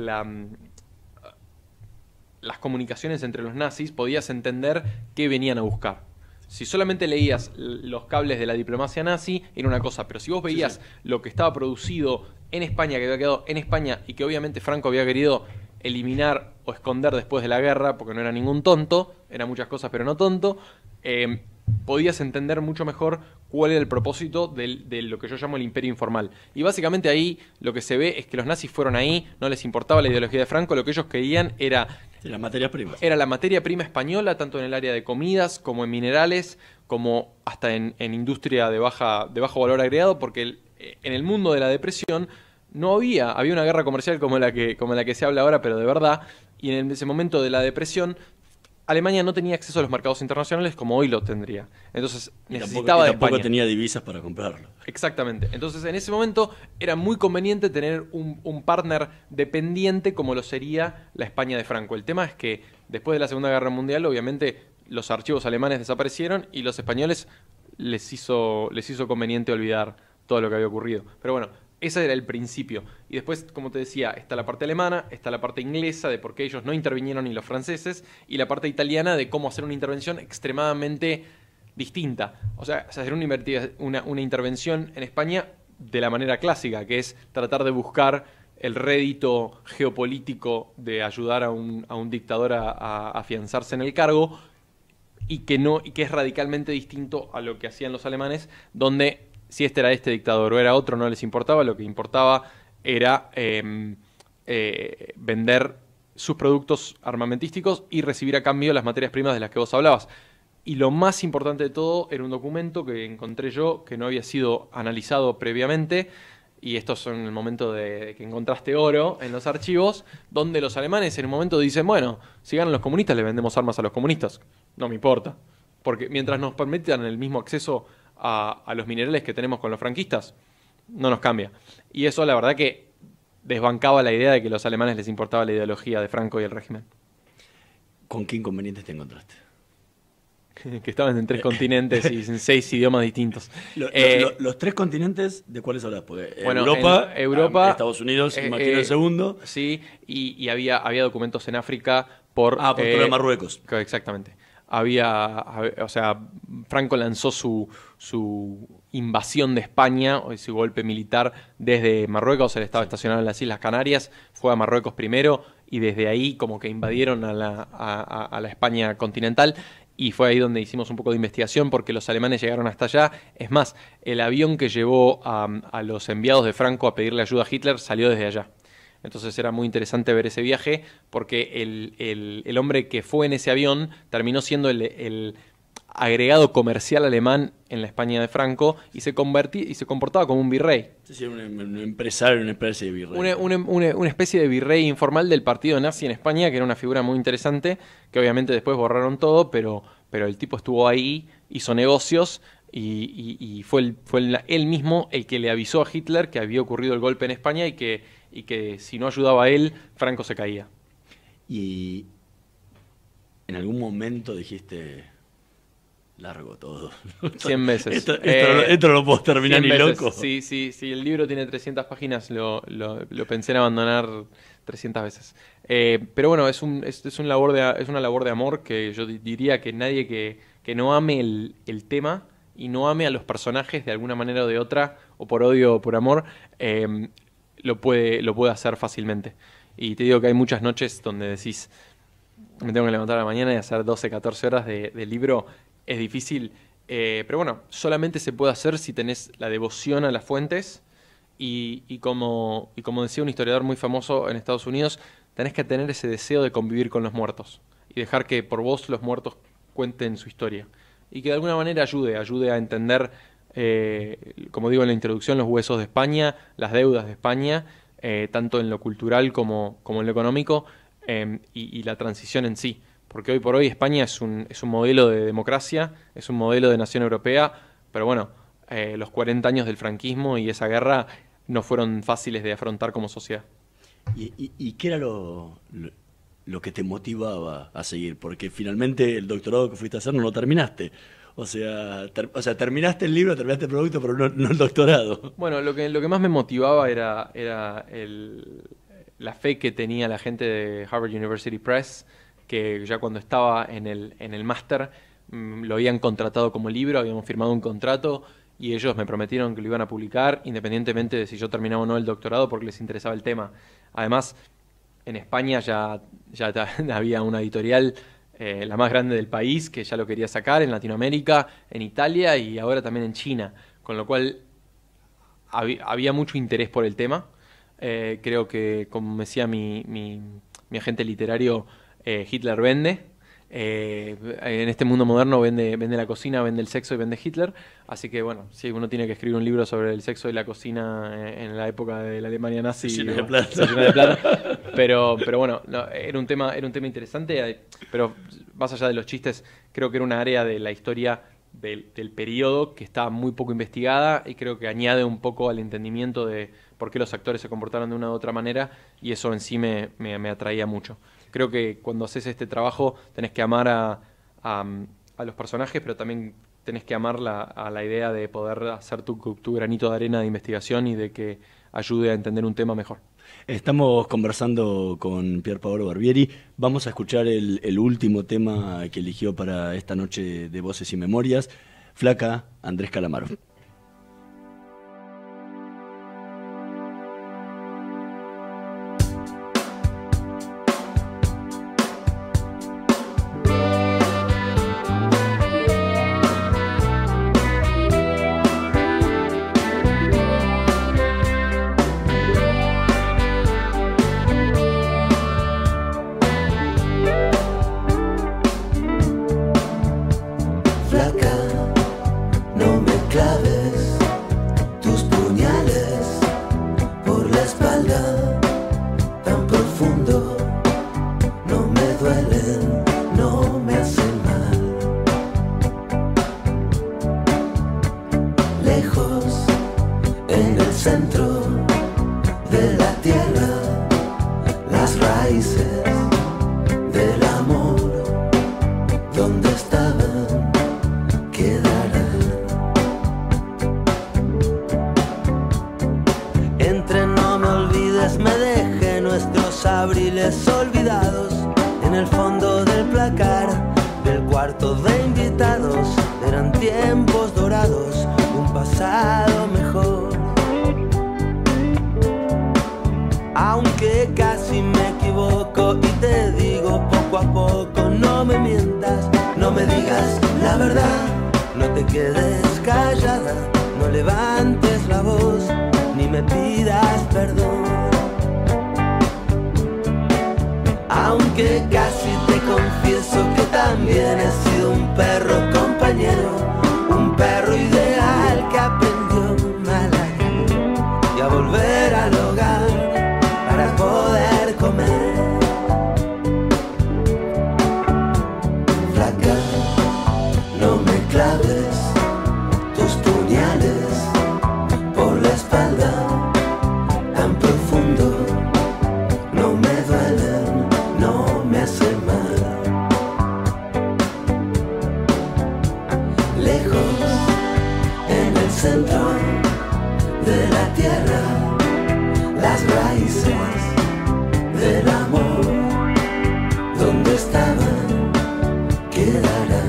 comunicaciones entre los nazis, podías entender qué venían a buscar. Si solamente leías los cables de la diplomacia nazi, era una cosa, pero si vos veías lo que estaba producido en España, que había quedado en España, y que obviamente Franco había querido eliminar o esconder después de la guerra, porque no era ningún tonto, era muchas cosas pero no tonto, podías entender mucho mejor cuál era el propósito de lo que yo llamo el imperio informal. Y básicamente ahí lo que se ve es que los nazis fueron ahí, no les importaba la ideología de Franco, lo que ellos querían era... La materia prima. Era la materia prima española, tanto en el área de comidas, como en minerales, como hasta en industria de bajo valor agregado, porque en el mundo de la depresión no había una guerra comercial como la que se habla ahora, pero de verdad, y en ese momento de la depresión, Alemania no tenía acceso a los mercados internacionales como hoy lo tendría. Entonces necesitaba de España. Tampoco tenía divisas para comprarlo. Exactamente. Entonces en ese momento era muy conveniente tener un partner dependiente como lo sería la España de Franco. El tema es que después de la Segunda Guerra Mundial, obviamente, los archivos alemanes desaparecieron y los españoles les hizo conveniente olvidar todo lo que había ocurrido. Pero bueno, ese era el principio. Y después, como te decía, está la parte alemana, está la parte inglesa de por qué ellos no intervinieron ni los franceses, y la parte italiana de cómo hacer una intervención extremadamente distinta. O sea, hacer una intervención en España de la manera clásica, que es tratar de buscar el rédito geopolítico de ayudar a un dictador a afianzarse en el cargo, y que es radicalmente distinto a lo que hacían los alemanes, donde si este era este dictador o era otro, no les importaba. Lo que importaba era vender sus productos armamentísticos y recibir a cambio las materias primas de las que vos hablabas. Y lo más importante de todo era un documento que encontré yo, que no había sido analizado previamente, y estos son el momento de que encontraste oro en los archivos, donde los alemanes en un momento dicen, bueno, si ganan los comunistas, le vendemos armas a los comunistas. No me importa. Porque mientras nos permitan el mismo acceso a los minerales que tenemos con los franquistas, no nos cambia. Y eso la verdad que desbancaba la idea de que a los alemanes les importaba la ideología de Franco y el régimen. ¿Con qué inconvenientes te encontraste? Que estaban en 3 continentes y en 6 idiomas distintos. Los 3 continentes, ¿de cuáles hablas? Porque bueno, Europa, Estados Unidos, imagino el segundo. Sí, y había documentos en África por todo de Marruecos. Exactamente. O sea, Franco lanzó su invasión de España, o su golpe militar desde Marruecos. Él estaba estacionado en las Islas Canarias, fue a Marruecos primero, y desde ahí como que invadieron a la España continental. Y fue ahí donde hicimos un poco de investigación, porque los alemanes llegaron hasta allá. Es más, el avión que llevó a los enviados de Franco a pedirle ayuda a Hitler salió desde allá. Entonces era muy interesante ver ese viaje, porque el hombre que fue en ese avión terminó siendo el agregado comercial alemán en la España de Franco, y se comportaba como un virrey. Sí, un empresario, una especie de virrey. Una especie de virrey informal del partido nazi en España, que era una figura muy interesante, que obviamente después borraron todo, pero el tipo estuvo ahí, hizo negocios, y fue él mismo el que le avisó a Hitler que había ocurrido el golpe en España, y que si no ayudaba a él, Franco se caía. Y en algún momento dijiste, largo todo. 100 veces. Esto no lo puedo terminar ni veces. loco. Sí, el libro tiene 300 páginas, lo pensé en abandonar 300 veces. Pero bueno, es una labor de amor, que yo diría que nadie que no ame el tema y no ame a los personajes de alguna manera o de otra, o por odio o por amor, lo puede hacer fácilmente. Y te digo que hay muchas noches donde decís, me tengo que levantar a la mañana y hacer 12, 14 horas de libro. Es difícil, pero bueno, solamente se puede hacer si tenés la devoción a las fuentes, y como decía un historiador muy famoso en Estados Unidos, tenés que tener ese deseo de convivir con los muertos y dejar que por vos los muertos cuenten su historia, y que de alguna manera ayude a entender, como digo en la introducción, los huesos de España, las deudas de España, tanto en lo cultural como en lo económico, y la transición en sí. Porque hoy por hoy España es un modelo de democracia, es un modelo de nación europea, pero bueno, los 40 años del franquismo y esa guerra no fueron fáciles de afrontar como sociedad. ¿Y qué era lo que te motivaba a seguir? Porque finalmente el doctorado que fuiste a hacer no lo terminaste. O sea, terminaste el libro, terminaste el producto, pero no el doctorado. Bueno, lo que más me motivaba era la fe que tenía la gente de Harvard University Press, que ya cuando estaba en el máster lo habían contratado como libro, habíamos firmado un contrato, y ellos me prometieron que lo iban a publicar independientemente de si yo terminaba o no el doctorado, porque les interesaba el tema. Además, en España ya había una editorial, la más grande del país, que ya lo quería sacar, en Latinoamérica, en Italia y ahora también en China, con lo cual había mucho interés por el tema. Creo que, como me decía mi agente literario, Hitler vende. En este mundo moderno vende la cocina, vende el sexo y vende Hitler. Así que bueno, si uno tiene que escribir un libro sobre el sexo y la cocina en la época de la Alemania nazi, se llena de plata. Se llena de plata. Pero bueno, no, era un tema interesante, pero más allá de los chistes, creo que era una área de la historia del periodo que está muy poco investigada, y creo que añade un poco al entendimiento de por qué los actores se comportaron de una u otra manera, y eso en sí me atraía mucho. Creo que cuando haces este trabajo tenés que amar a los personajes, pero también tenés que amar a la idea de poder hacer tu granito de arena de investigación y de que ayude a entender un tema mejor. Estamos conversando con Pier Paolo Barbieri. Vamos a escuchar el último tema que eligió para esta noche de Voces y Memorias, Flaca, Andrés Calamaro. Flaca, no me claves en el fondo del placar del cuarto de invitados. Eran tiempos dorados, un pasado mejor. Aunque casi me equivoco y te digo poco a poco, no me mientas, no me digas la verdad, no te quedes callada, no levantes la voz, ni me pidas perdón. Aunque casi te confieso que también he sido un perro compañero, un perro ideal que aprendió a ladrar y a volver al hogar para poder comer. Flaca, no me claves tus puñales por la espalda tan profundo, no me duelen, no me hacen mal. Lejos, en el centro de la tierra, las raíces del amor, donde estaban, quedarán.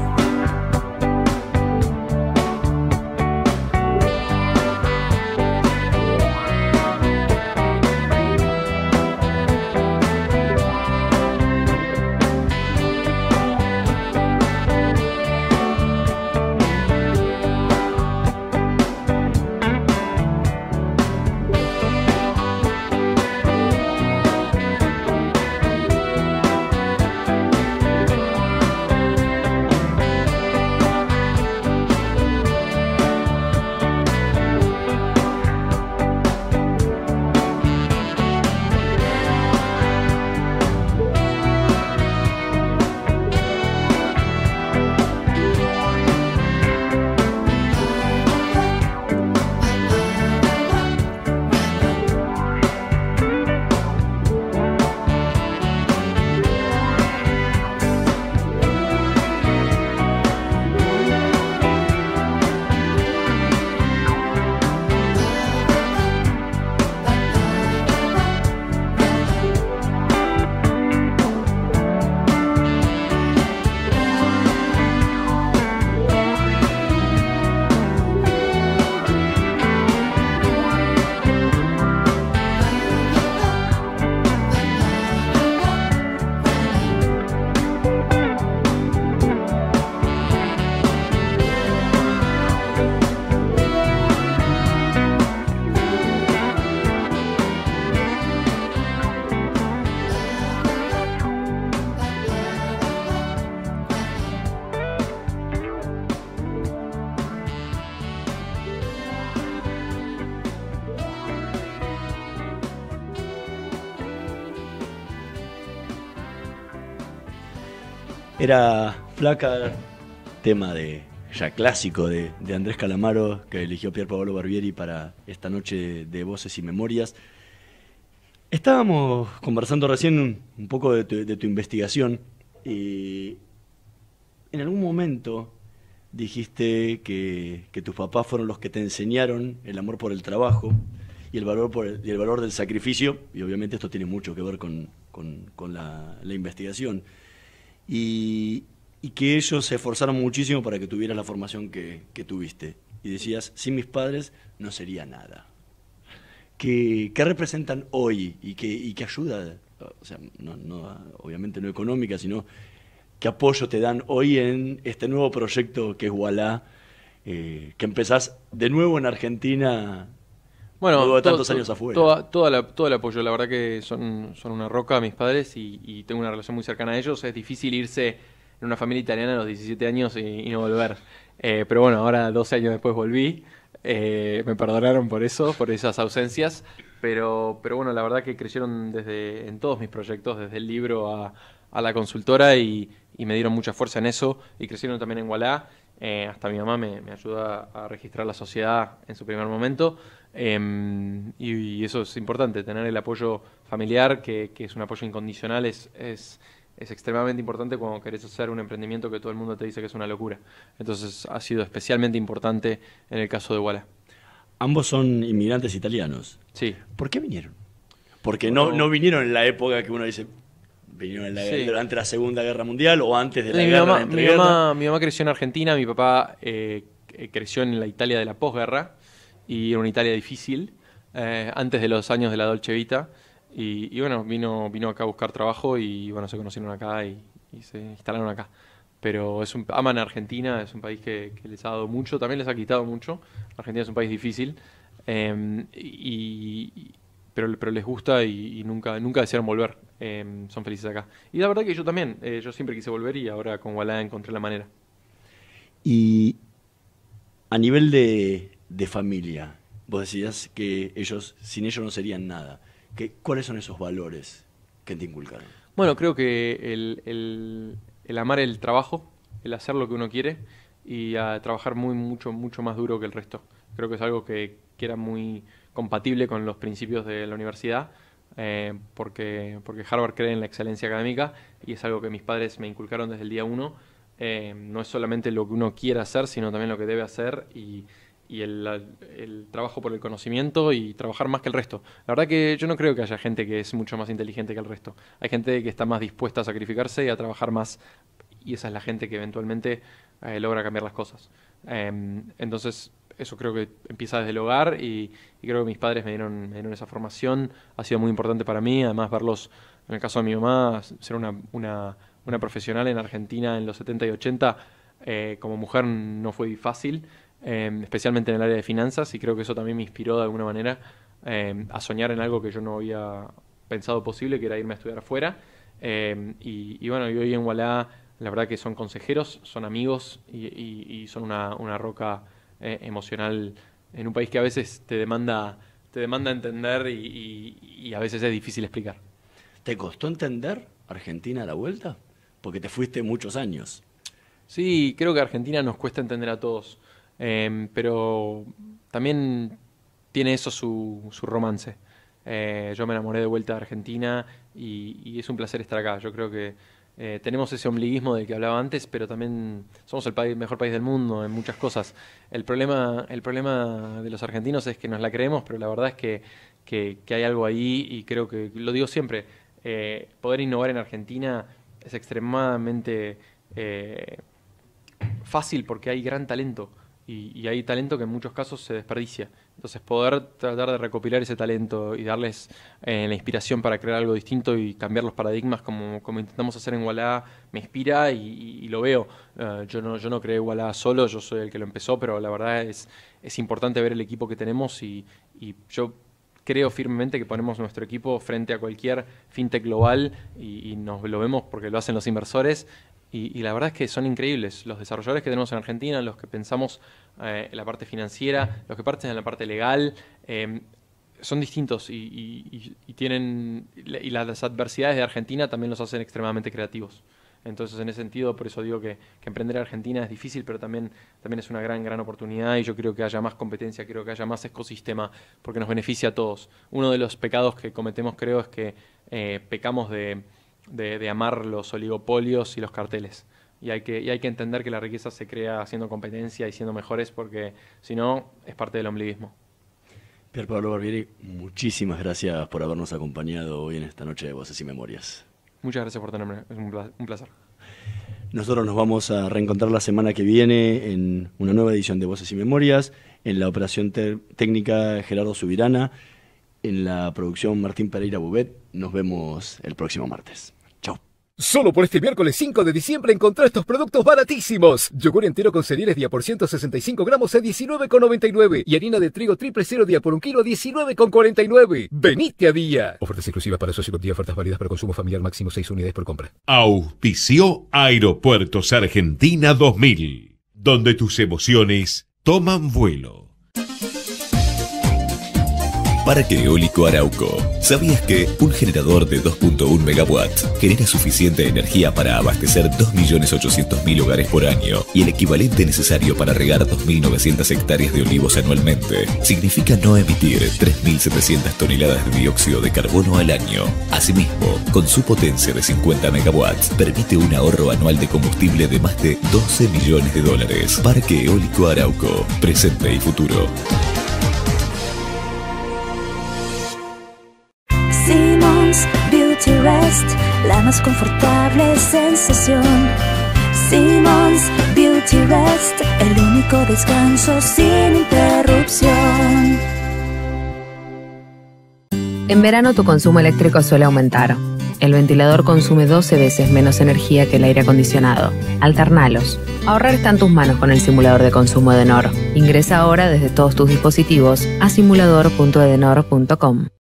Era Flaca, tema ya clásico de Andrés Calamaro, que eligió Pier Paolo Barbieri para esta noche de Voces y Memorias. Estábamos conversando recién un poco de tu investigación y en algún momento dijiste que tus papás fueron los que te enseñaron el amor por el trabajo y el valor del sacrificio, y obviamente esto tiene mucho que ver con la investigación. Y que ellos se esforzaron muchísimo para que tuvieras la formación que tuviste. Y decías, sin mis padres no sería nada. ¿Qué representan hoy y qué ayuda? O sea, obviamente no económica, sino qué apoyo te dan hoy en este nuevo proyecto que es Voilà, que empezás de nuevo en Argentina, luego de tantos años afuera. Todo el apoyo, la verdad que son una roca mis padres y tengo una relación muy cercana a ellos. Es difícil irse en una familia italiana a los 17 años y no volver. Pero bueno, ahora 12 años después volví. Me perdonaron por eso, por esas ausencias. Pero bueno, la verdad que creyeron en todos mis proyectos, desde el libro a la consultora y me dieron mucha fuerza en eso. Y crecieron también en Voilà. Hasta mi mamá me ayuda a registrar la sociedad en su primer momento. Y eso es importante, tener el apoyo familiar, que es un apoyo incondicional, es extremadamente importante cuando querés hacer un emprendimiento que todo el mundo te dice que es una locura. Entonces ha sido especialmente importante en el caso de Voilà. Ambos son inmigrantes italianos. Sí. ¿Por qué vinieron? Porque no vinieron en la época que uno dice, vinieron Sí. durante la Segunda Guerra Mundial o antes de la Mi guerra, mamá, la entreguerra. mi mamá creció en Argentina, mi papá creció en la Italia de la posguerra, y era una Italia difícil, antes de los años de la Dolce Vita, y bueno, vino acá a buscar trabajo, y bueno, se conocieron acá y se instalaron acá. Pero aman a Argentina, es un país que les ha dado mucho, también les ha quitado mucho. Argentina es un país difícil, pero les gusta y nunca desearon volver. Son felices acá. Y la verdad que yo también, yo siempre quise volver y ahora con Ualá encontré la manera. Y a nivel de familia, vos decías que sin ellos no serían nada. ¿Cuáles son esos valores que te inculcaron? Bueno, creo que el amar el trabajo, el hacer lo que uno quiere y a trabajar mucho más duro que el resto. Creo que es algo que era muy compatible con los principios de la universidad, porque Harvard cree en la excelencia académica y es algo que mis padres me inculcaron desde el día 1. No es solamente lo que uno quiere hacer, sino también lo que debe hacer y el trabajo por el conocimiento y trabajar más que el resto. La verdad que yo no creo que haya gente que es mucho más inteligente que el resto. Hay gente que está más dispuesta a sacrificarse y a trabajar más, y esa es la gente que eventualmente logra cambiar las cosas. Entonces eso creo que empieza desde el hogar y creo que mis padres me dieron esa formación. Ha sido muy importante para mí, además verlos, en el caso de mi mamá, ser una profesional en Argentina en los 70 y 80 como mujer no fue fácil, especialmente en el área de finanzas, y creo que eso también me inspiró de alguna manera a soñar en algo que yo no había pensado posible, que era irme a estudiar afuera. Y bueno, y hoy en Ualá la verdad que son consejeros, son amigos y son una roca emocional en un país que a veces te demanda entender y a veces es difícil explicar. ¿Te costó entender Argentina a la vuelta? Porque te fuiste muchos años. Sí, creo que Argentina nos cuesta entender a todos, pero también tiene eso su romance. Yo me enamoré de vuelta de Argentina y es un placer estar acá. Yo creo que tenemos ese ombliguismo del que hablaba antes, pero también somos el mejor país del mundo en muchas cosas. El problema de los argentinos es que nos la creemos, pero la verdad es que hay algo ahí y creo que, lo digo siempre, poder innovar en Argentina es extremadamente fácil porque hay gran talento y hay talento que en muchos casos se desperdicia. Entonces poder tratar de recopilar ese talento y darles la inspiración para crear algo distinto y cambiar los paradigmas como intentamos hacer en Ualá me inspira y lo veo. Yo no creé Ualá solo, yo soy el que lo empezó, pero la verdad es importante ver el equipo que tenemos y yo creo firmemente que ponemos nuestro equipo frente a cualquier fintech global y nos lo vemos porque lo hacen los inversores. Y la verdad es que son increíbles los desarrolladores que tenemos en Argentina, los que pensamos en la parte financiera, los que parten en la parte legal, son distintos y las adversidades de Argentina también los hacen extremadamente creativos. Entonces, en ese sentido, por eso digo que emprender en Argentina es difícil, pero también es una gran oportunidad y yo creo que haya más competencia, creo que haya más ecosistema, porque nos beneficia a todos. Uno de los pecados que cometemos, creo, es que pecamos de amar los oligopolios y los carteles. Y hay que entender que la riqueza se crea haciendo competencia y siendo mejores, porque si no, es parte del ombliguismo. Pier Paolo Barbieri, muchísimas gracias por habernos acompañado hoy en esta noche de Voces y Memorias. Muchas gracias por tenerme, es un placer. Nosotros nos vamos a reencontrar la semana que viene en una nueva edición de Voces y Memorias, en la operación técnica Gerardo Subirana, en la producción Martín Pereira Bubet. Nos vemos el próximo martes. Chau. Solo por este miércoles 5 de diciembre encontrá estos productos baratísimos. Yogur entero con cereales día por 165 gramos a 19,99 y harina de trigo triple cero día por 1 kilo a 19,49. ¡Venite a Día! Ofertas exclusivas para socios con día, ofertas válidas para consumo familiar, máximo 6 unidades por compra. Auspició Aeropuertos Argentina 2000, donde tus emociones toman vuelo. Parque Eólico Arauco. ¿Sabías que un generador de 2.1 megawatts genera suficiente energía para abastecer 2.800.000 hogares por año y el equivalente necesario para regar 2.900 hectáreas de olivos anualmente? Significa no emitir 3.700 toneladas de dióxido de carbono al año. Asimismo, con su potencia de 50 megawatts, permite un ahorro anual de combustible de más de $12 millones. Parque Eólico Arauco. Presente y futuro. Simons Beauty Beauty Rest, la más confortable sensación. Simmons Beauty Rest, el único descanso sin interrupción. En verano tu consumo eléctrico suele aumentar. El ventilador consume 12 veces menos energía que el aire acondicionado. Alternalos. Ahorrar está en tus manos con el simulador de consumo Edenor. Ingresa ahora desde todos tus dispositivos a simulador.edenor.com.